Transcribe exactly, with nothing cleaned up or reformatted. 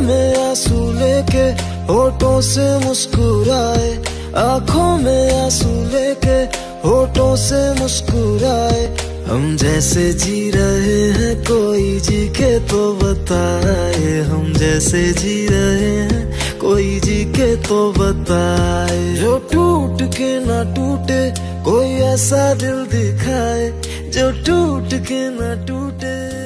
में आंसू लेके होठों से मुस्कुराए, आंखों में आंसू लेके होठों से मुस्कुराए। हम जैसे जी रहे हैं कोई जी के तो बताए, हम जैसे जी रहे हैं कोई जी के तो बताए। जो टूट के ना टूटे कोई ऐसा दिल दिखाए, जो टूट के ना टूटे।